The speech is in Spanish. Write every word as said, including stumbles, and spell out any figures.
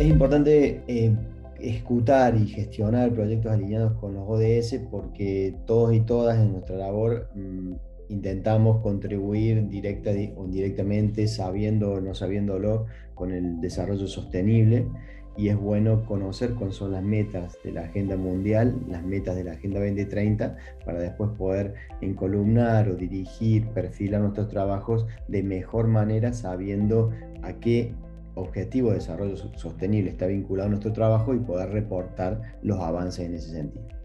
Es importante eh, escuchar y gestionar proyectos alineados con los O D S porque todos y todas en nuestra labor mm, intentamos contribuir directa di- o indirectamente, sabiendo o no sabiéndolo, con el desarrollo sostenible. Y es bueno conocer cuáles son las metas de la agenda mundial, las metas de la Agenda dos mil treinta, para después poder encolumnar o dirigir, perfilar nuestros trabajos de mejor manera, sabiendo a qué objetivo de desarrollo sostenible está vinculado a nuestro trabajo y poder reportar los avances en ese sentido.